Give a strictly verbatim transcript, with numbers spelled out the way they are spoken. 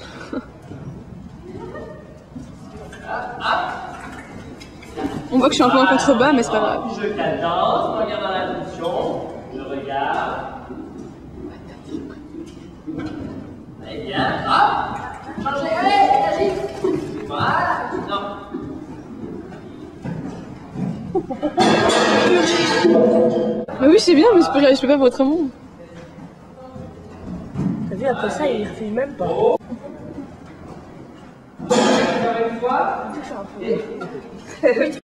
On voit que je suis un peu en contrebas, mais c'est pas grave. Je cadence, je regarde dans la position, je regarde. Allez, bien, hop, changez, allez, agis. Voilà, non. Bah oui, c'est bien, mais je peux, je peux pas faire autrement. T'as vu, après ça, il refait même pas. Encore une fois.